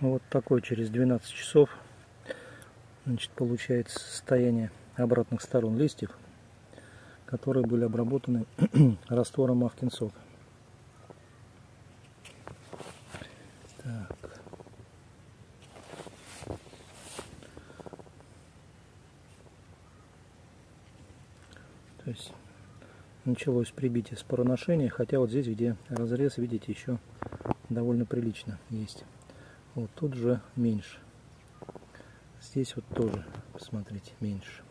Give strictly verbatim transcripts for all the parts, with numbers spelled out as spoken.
Вот такой через двенадцать часов, значит, получается состояние обратных сторон листьев, которые были обработаны раствором Мавкин сок. Так. То есть началось прибитие спороношения, хотя вот здесь, где разрез, видите, еще довольно прилично есть. Вот тут же меньше. Здесь вот тоже, посмотрите, меньше.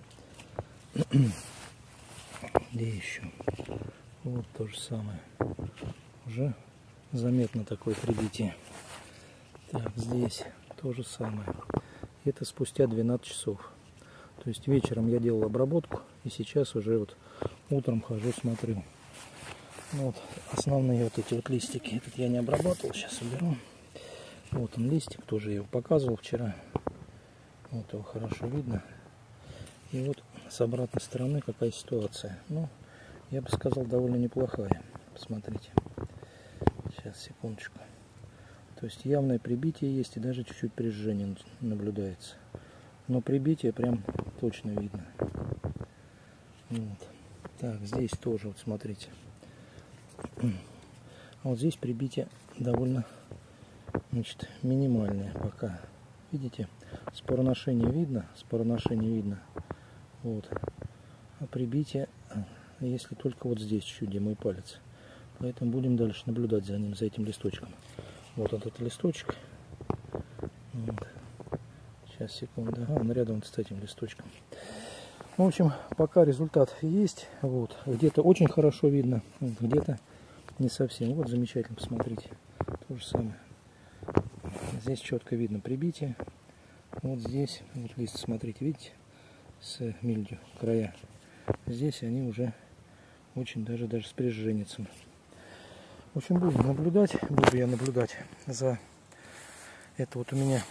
Где еще? Вот то же самое. Уже заметно такое прибитие. Так, здесь то же самое. Это спустя двенадцать часов. То есть вечером я делал обработку, и сейчас уже вот утром хожу, смотрю. Ну, вот основные вот эти вот листики. Этот я не обрабатывал, сейчас уберу. Вот он листик, тоже я его показывал вчера. Вот его хорошо видно. И вот с обратной стороны какая ситуация. Ну, я бы сказал, довольно неплохая. Посмотрите. Сейчас, секундочку. То есть явное прибитие есть, и даже чуть-чуть прижжение наблюдается. Но прибитие прям точно видно. Вот. Так, здесь тоже, вот смотрите. А вот здесь прибитие довольно, значит, минимальное пока. Видите? Спороношение видно, спороношение видно. Вот. А прибитие, если только вот здесь чуть-чуть, где мой палец. Поэтому будем дальше наблюдать за ним, за этим листочком. Вот этот листочек. Вот. Сейчас, секунду. А, он рядом с этим листочком. В общем, пока результат есть. Вот. Где-то очень хорошо видно, где-то не совсем. Вот замечательно, посмотрите. То же самое. Здесь четко видно прибитие. Вот здесь, вот лист, смотрите, видите, с мильдью края. Здесь они уже очень даже, даже с прижженницем. В общем, будем наблюдать, буду я наблюдать за... Это вот у меня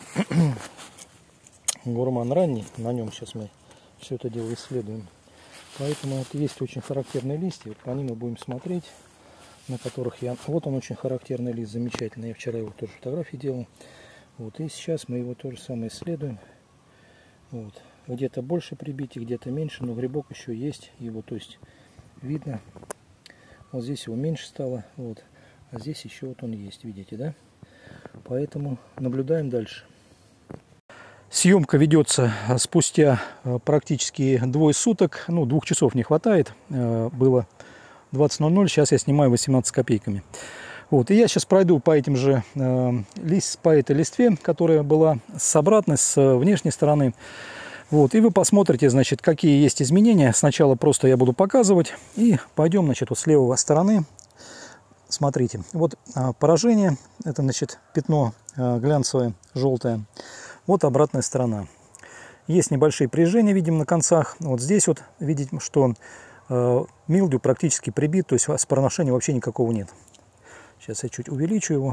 гурман ранний, на нем сейчас мы все это дело исследуем. Поэтому это есть очень характерные листья, вот по ним мы будем смотреть, на которых я... Вот он очень характерный лист, замечательный, я вчера его тоже фотографии делал. Вот, и сейчас мы его тоже самое исследуем. Вот. Где-то больше прибитий, где-то меньше, но грибок еще есть, его, то есть, видно. Вот здесь его меньше стало, вот, а здесь еще вот он есть, видите, да? Поэтому наблюдаем дальше. Съемка ведется спустя практически двое суток, ну, двух часов не хватает, было двадцать ноль ноль, сейчас я снимаю восемнадцать с копейками. Вот, и я сейчас пройду по этим же э, лист, по этой листве, которая была с обратной, с внешней стороны. Вот, и вы посмотрите, значит, какие есть изменения. Сначала просто я буду показывать, и пойдем, значит, вот с левой стороны. Смотрите, вот а, поражение, это, значит, пятно а, глянцевое, желтое. Вот обратная сторона. Есть небольшие прижжения, видим, на концах. Вот здесь вот видите, что а, милдю практически прибит, то есть спороношения вообще никакого нет. Сейчас я чуть увеличу его.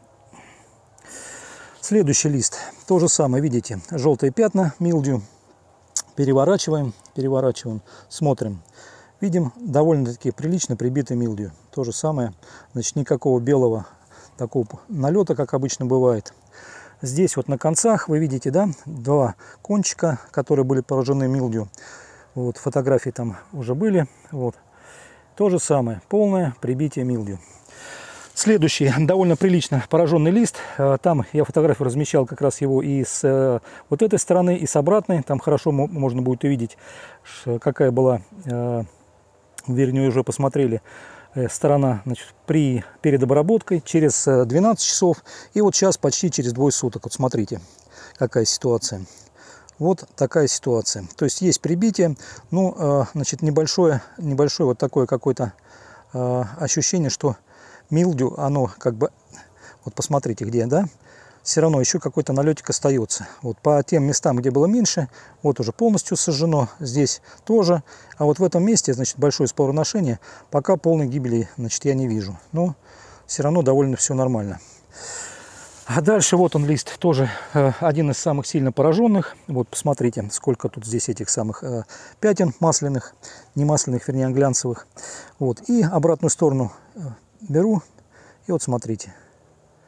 Следующий лист. То же самое, видите, желтые пятна, милдью. Переворачиваем, переворачиваем, смотрим. Видим довольно-таки прилично прибитый милдью. То же самое, значит, никакого белого такого налета, как обычно бывает. Здесь вот на концах вы видите, да, два кончика, которые были поражены милдью. Вот, фотографии там уже были. Вот. То же самое, полное прибитие милдью. Следующий, довольно прилично пораженный лист. Там я фотографию размещал как раз его и с вот этой стороны, и с обратной. Там хорошо можно будет увидеть, какая была, вернее, уже посмотрели, сторона, значит, при, перед обработкой через двенадцать часов. И вот сейчас почти через двое суток. Вот смотрите, какая ситуация. Вот такая ситуация. То есть есть прибитие, ну, значит, небольшое, небольшое вот такое какое-то ощущение, что милдю, оно как бы, вот посмотрите где, да, все равно еще какой-то налетик остается. Вот по тем местам, где было меньше, вот уже полностью сожжено, здесь тоже. А вот в этом месте, значит, большое спороношение, пока полной гибели, значит, я не вижу. Но все равно довольно все нормально. А дальше вот он лист, тоже э, один из самых сильно пораженных. Вот посмотрите, сколько тут здесь этих самых э, пятен масляных, не масляных, вернее, глянцевых. Вот, и обратную сторону э, беру, и вот смотрите.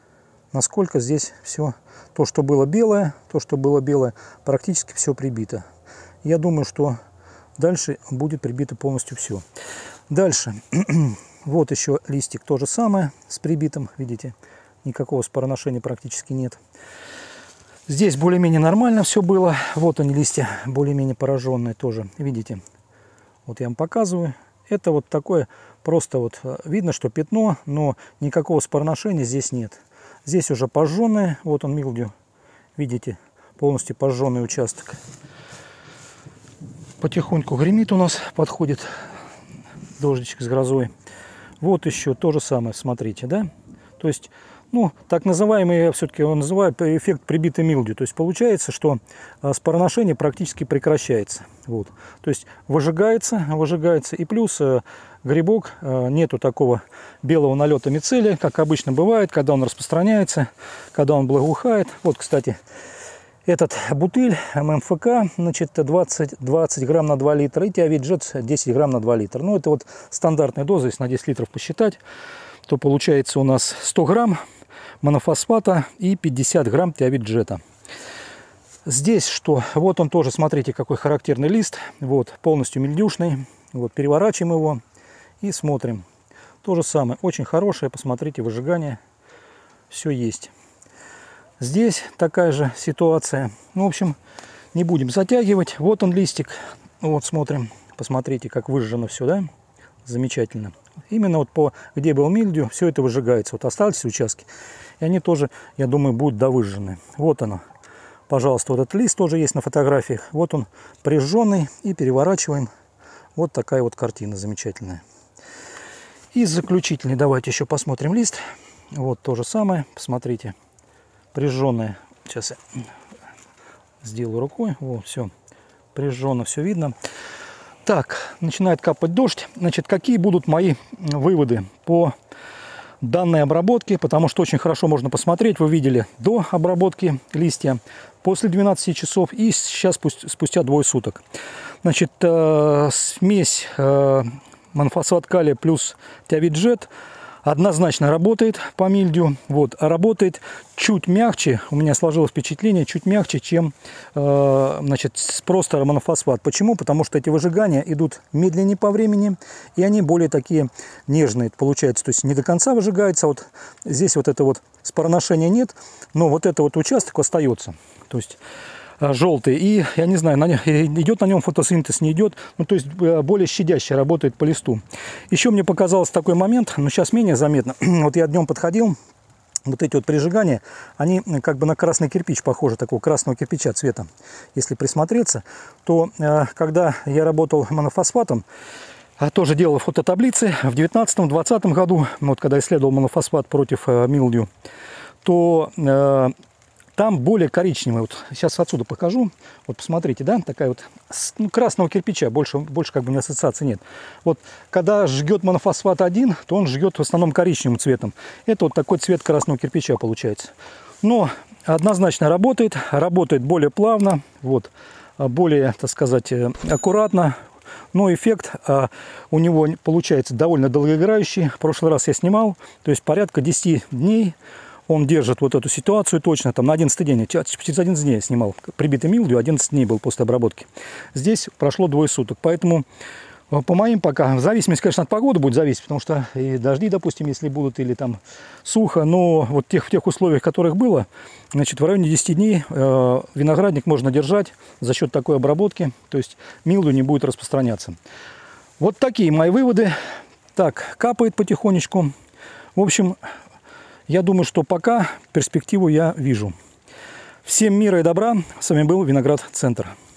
насколько здесь все, то, что было белое, то, что было белое, практически все прибито. Я думаю, что дальше будет прибито полностью все. Дальше. Вот еще листик, то же самое, с прибитым, видите, никакого спороношения практически нет. Здесь более-менее нормально все было. Вот они, листья, более-менее пораженные тоже, видите. Вот я вам показываю. Это вот такое, просто вот видно, что пятно, но никакого спороношения здесь нет. Здесь уже пожженное, вот он милдью, видите, полностью пожженный участок. Потихоньку гремит у нас, подходит дождичек с грозой. Вот еще то же самое, смотрите, да? То есть, ну, так называемый, я все-таки его называю эффект прибитой милдью. То есть получается, что спороношение практически прекращается. Вот. То есть выжигается, выжигается, и плюс грибок, нету такого белого налета мицелия, как обычно бывает, когда он распространяется, когда он благоухает. Вот, кстати, этот бутыль эм эм эф ка, значит, двадцать, двадцать грамм на два литра, и Тиавит-Джет десять грамм на два литра. Ну, это вот стандартная доза, если на десять литров посчитать, то получается у нас сто грамм монофосфата и пятьдесят грамм Тиавит-Джета. Здесь что? Вот он тоже, смотрите, какой характерный лист. Вот, полностью мельдюшный. Вот, переворачиваем его и смотрим. То же самое, очень хорошее, посмотрите, выжигание. Все есть. Здесь такая же ситуация. Ну, в общем, не будем затягивать. Вот он листик. Вот смотрим. Посмотрите, как выжжено все, да? Замечательно. Именно вот по где был мильдю, все это выжигается. Вот остались участки. И они тоже, я думаю, будут довыжжены. Вот оно. Пожалуйста, вот этот лист тоже есть на фотографиях. Вот он прижженный. И переворачиваем. Вот такая вот картина замечательная. И заключительный. Давайте еще посмотрим лист. Вот то же самое. Посмотрите. Прижженное. Сейчас я сделаю рукой. Вот, все. Прижжено, все видно. Так, начинает капать дождь. Значит, какие будут мои выводы по данной обработке? Потому что очень хорошо можно посмотреть. Вы видели до обработки листья, после двенадцати часов и сейчас спустя двое суток. Значит, э, смесь э, монофосфат калия плюс Тиавит-Джет однозначно работает по мильдю. Вот, а работает чуть мягче, у меня сложилось впечатление, чуть мягче, чем э, значит, просто монофосфат. Почему? Потому что эти выжигания идут медленнее по времени, и они более такие нежные получаются. То есть не до конца выжигается. Вот здесь вот это вот спороношения нет, но вот этот вот участок остается. То есть желтый, и я не знаю, на нем, идет на нем фотосинтез, не идет, ну то есть более щадяще работает по листу. Еще мне показался такой момент, но сейчас менее заметно. Вот я днем подходил, вот эти вот прижигания, они как бы на красный кирпич похожи, такого красного кирпича цвета. Если присмотреться, то когда я работал монофосфатом, тоже делал фототаблицы в девятнадцатом-двадцатом году, вот когда исследовал монофосфат против милдью, то там более коричневый. Вот сейчас отсюда покажу. Вот посмотрите, да, такая вот, ну, красного кирпича, больше, больше как бы у меня ассоциации нет. Вот когда жгет монофосфат один, то он жгет в основном коричневым цветом. Это вот такой цвет красного кирпича получается. Но однозначно работает, работает более плавно, вот, более, так сказать, аккуратно. Но эффект а, у него получается довольно долгоиграющий. В прошлый раз я снимал, то есть порядка десяти дней. Он держит вот эту ситуацию точно, там на одиннадцатый день, через одиннадцать дней я снимал прибитый милдью, одиннадцать дней был после обработки. Здесь прошло двое суток, поэтому по моим пока, в зависимости, конечно, от погоды будет зависеть, потому что и дожди, допустим, если будут, или там сухо, но вот тех, в тех условиях, в которых было, значит, в районе десяти дней э, виноградник можно держать за счет такой обработки, то есть милдью не будет распространяться. Вот такие мои выводы. Так, капает потихонечку. В общем, я думаю, что пока перспективу я вижу. Всем мира и добра. С вами был Виноград Центр.